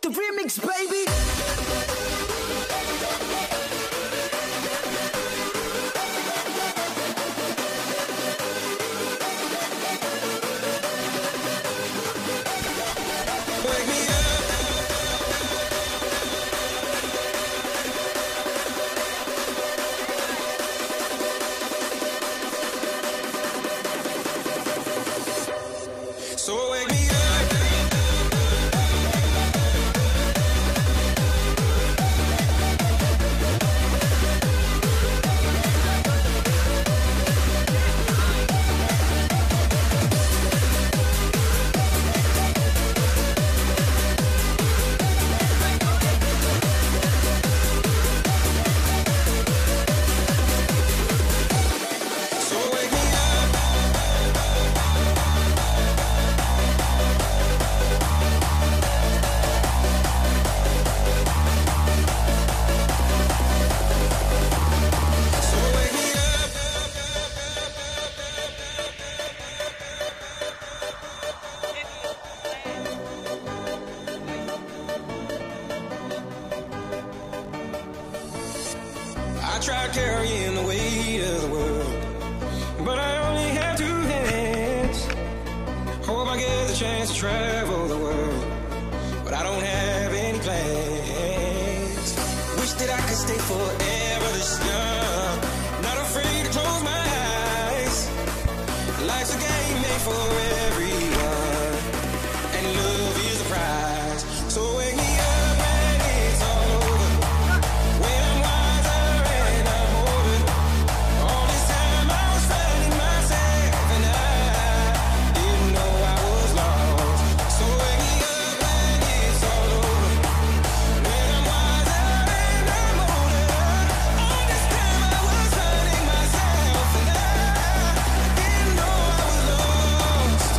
The remix, baby. Wake me up. So wake me up. I tried carrying the weight of the world, but I only have two hands. Hope I get the chance to travel the world, but I don't have any plans. Wish that I could stay forever this young, not afraid to close my eyes. Life's a game made for everyone, and love is the prize. So wake me up when it's all over, when I'm wiser and I'm older. All this time I was finding myself, and I didn't know I was lost. So wake me up when it's all over, when I'm wiser and I'm older. All this time I was finding myself, and I didn't know I was lost.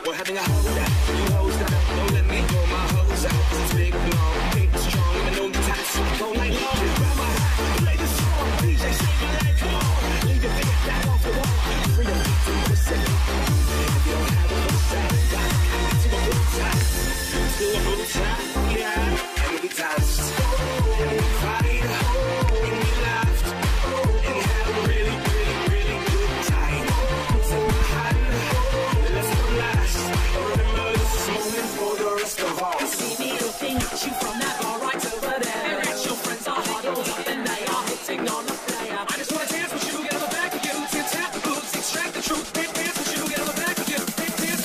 We're having a holdout. You hoes down, don't let me pull my hose out. 'Cause it's big and long, pink and strong, even though the tights all night long. Grab my hat, play this song. DJ, save my life, come on. Leave your finger back off the wall. Free your feet from the city. If you don't have a good side, got to a good side. To a good side, yeah. And we danced, and we cried, and we laughed, and had a really, really, really good time. Take my hand, let's have a blast. Remember this moment for the rest of us. See me looking at you from that bar right over there. Whereas your friends are huddled up and they are hitting on the player. I just wanna dance with you, get on the back of you. Tip tap the boots, extract the truth. Dance with you, get on the back of you. Dance.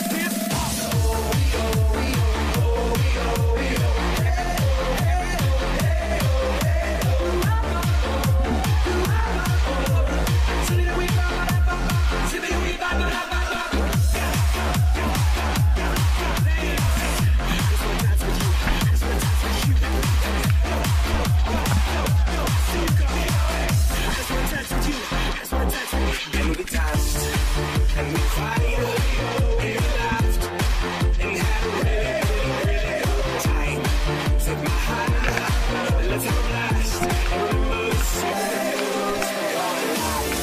And we danced, and we cried, and we laughed, and had a really, really, really good time. Take my hand, let's have a blast. Remember this moment for our lives.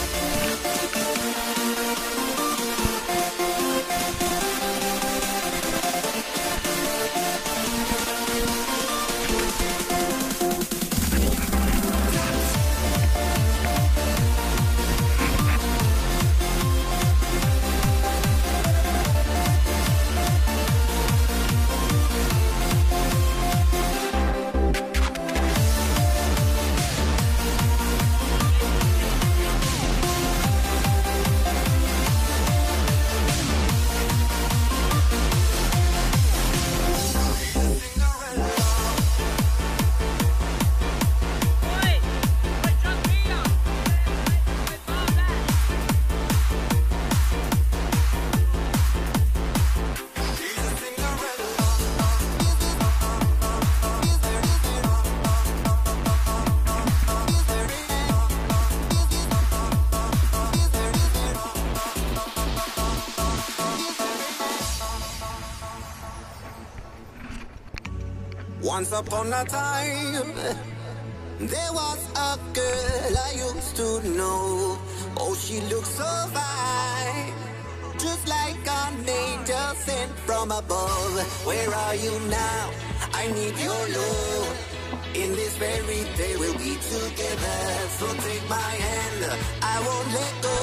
Once upon a time, there was a girl I used to know. Oh, she looked so fine, just like an angel sent from above. Where are you now? I need your love. In this very day we'll be together. So take my hand, I won't let go.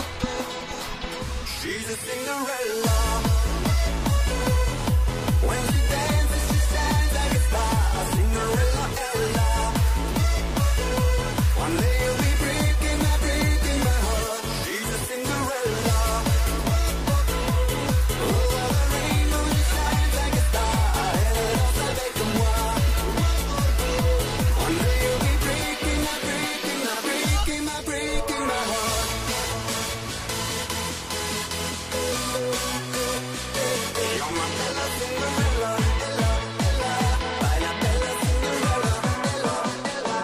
She's a Cinderella. When she dances, she shines like a star. A Cinderella, Ella. One day you'll be breaking my heart. She's a Cinderella. Oh, the rainbow, she shines like a star. Elle danse avec moi. One day you'll be breaking my heart. You're my Bella Cinderella, Ella, Ella. Baila Bella Cinderella, Ella, Ella.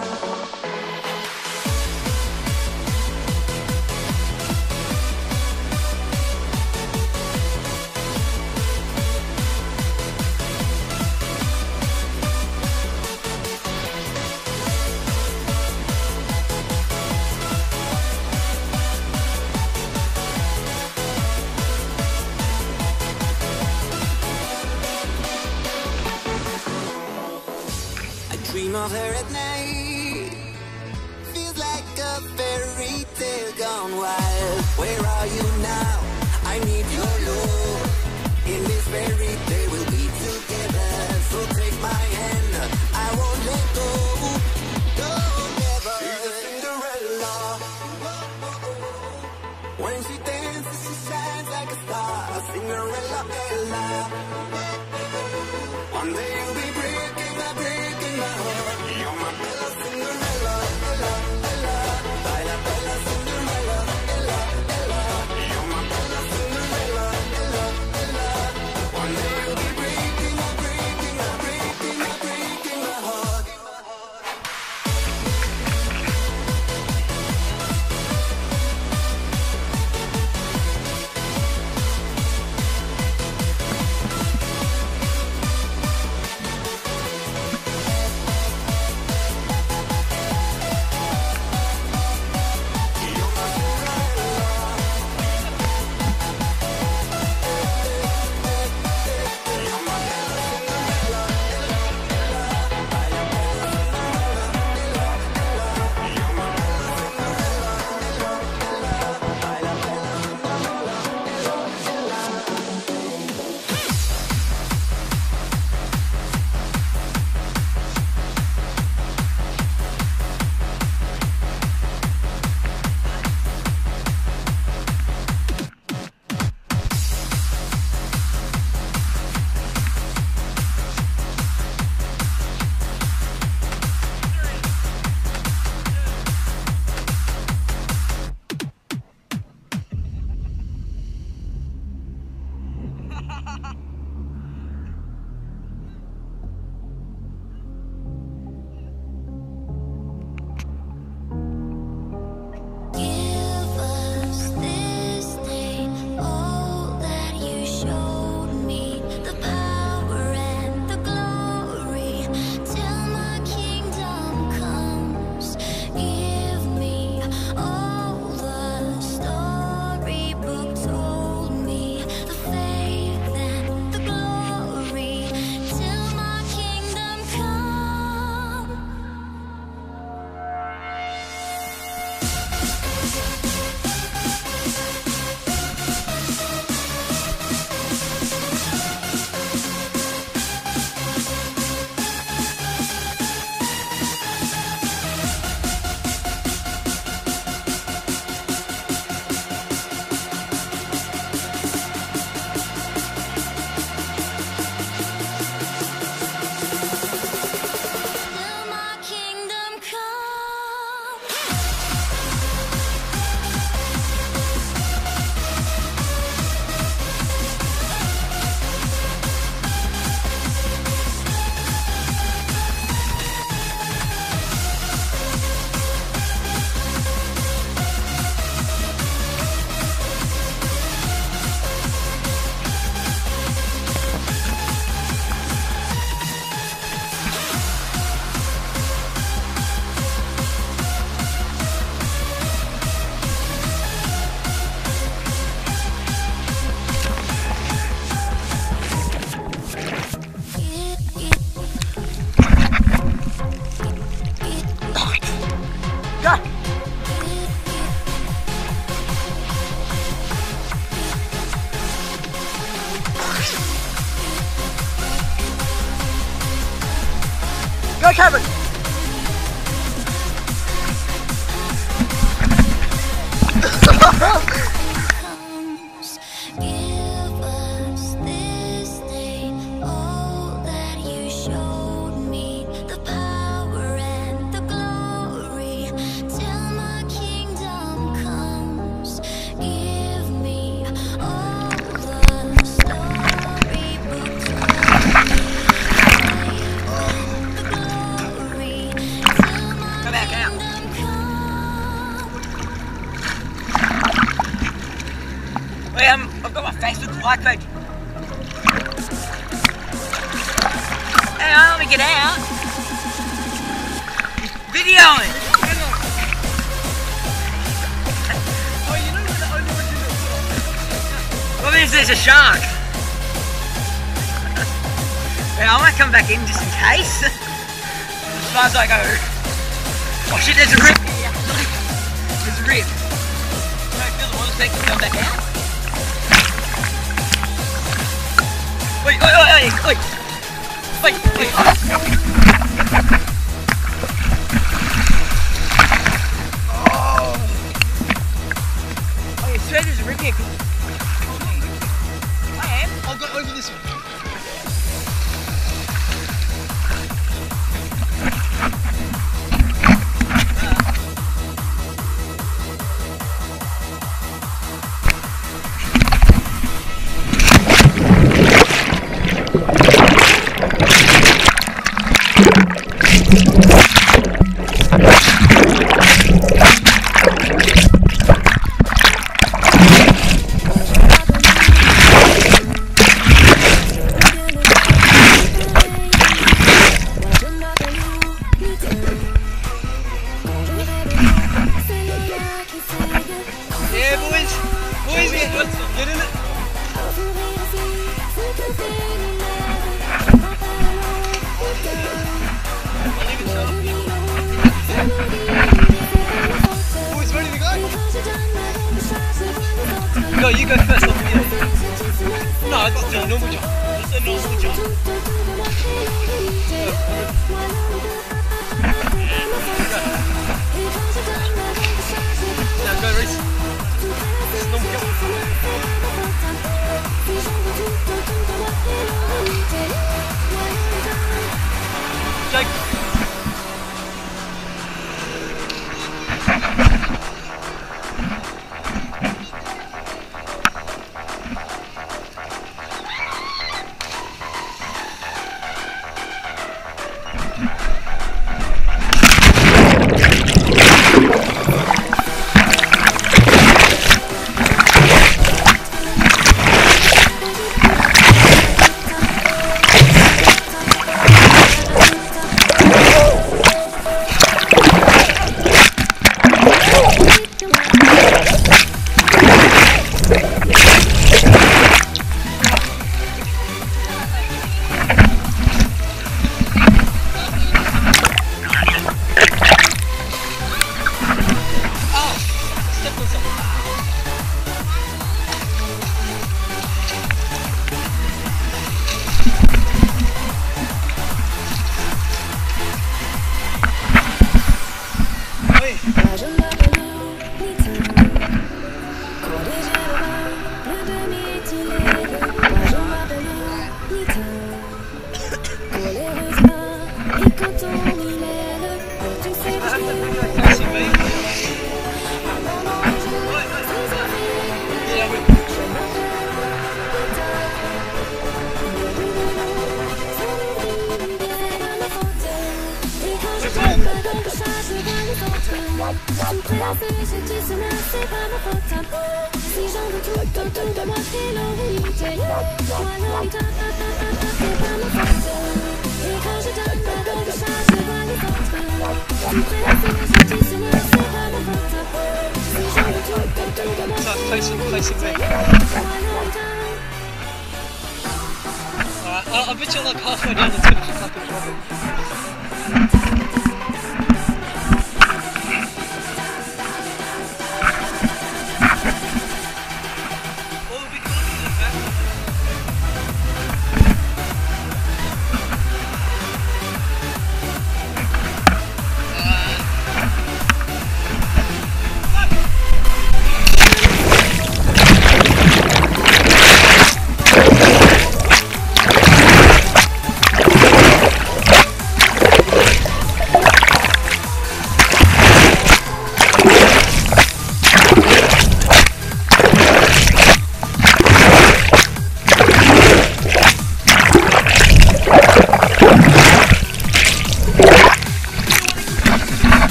I dream of her at night. Feels like a fairy tale gone wild. Where are you now? I need your love. In this very day we'll be together. So take my hand, I won't let go. Go never. She's a Cinderella. When she dances, she shines like a star. A Cinderella, Ella. One day you'll be breaking my heart. You're my Bella Cinderella, Ella, Ella. Baila Bella Cinderella, Ella, Ella. You're my Bella Cinderella, Ella, Ella. One day you'll be breaking my heart. Go, Kevin! Give us this day all that you showed me, the power and the glory, till my kingdom comes. Give me all the storybooks, the glory, till my Go back out. kingdom comes. I've got my Facebook like page. Hang on, let me get out. Videoing. Oh, you know the only one to do. What if there's a shark? Yeah, I might come back in just in case. As far as I go. Oh shit, there's a rip here. There's a rip. No, I feel the water tank to come back out. Wait, wait, wait, wait, wait, wait. Oh, you swear there's a rip here. I am. I'll go over this one. Yeah, boys, get in it. Boys, ready to go? No, you go first, I'll video you. No, I got to do a normal jump. It's a normal jump. Now go, Reece. It's a normal jump. Jacob. Placing there. Alright, I bet you're like halfway down it's gonna just like a problem. All the big ones in the back.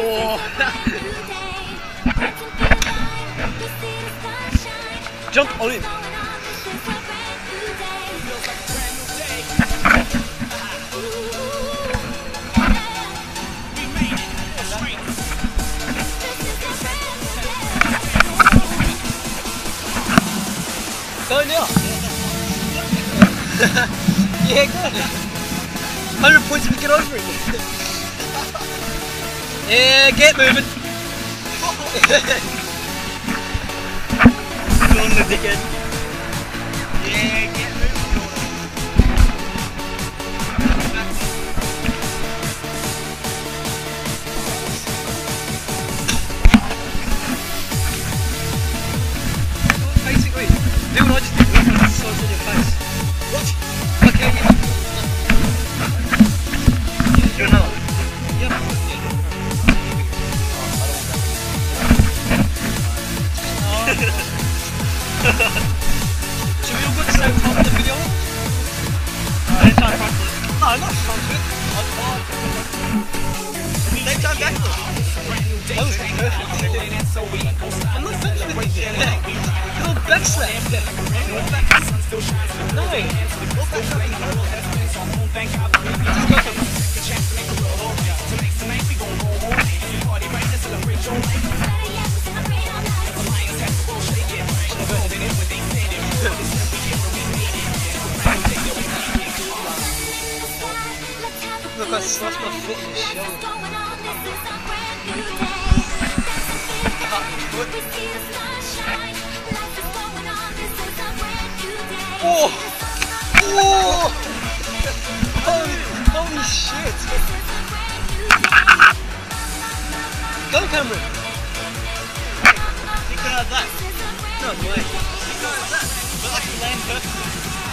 Oh. Jump on it. Go now. Yeah, good. 100 points if we get over it. Yeah, get moving. Go on the dickhead. Yeah, get moving. Basically, do what I just did. Look at the size on your face. What? Okay, yeah. Do another. Yep. Should we all go at the same time in the video? Same time frontflip. No, not frontflip. Same time backflip. That was perfect. I'm not backflipping yet. Little back slap. No. Look, I slashed my foot in the show. Oh! Oh! Holy shit! Go, Cameron! You can have that. No way. You can have that. But I can land perfectly.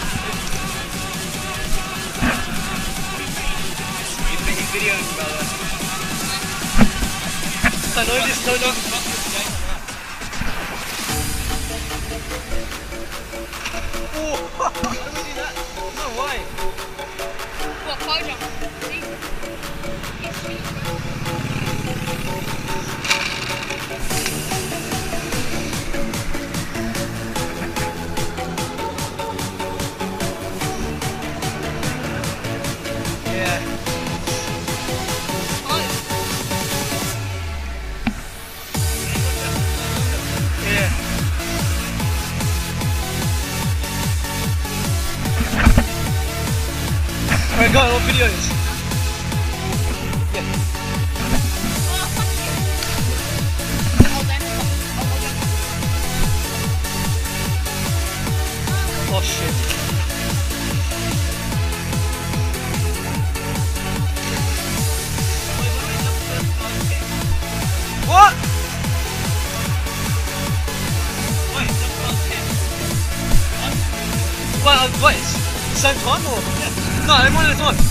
You're videoing, brother. I know this, no. Oh! Let me do that. No way. What, photo? Yeah. Yeah. Alright, go on, what video is? Yeah. Oh shit. What? Wait, same time or? No, I'm one at a time.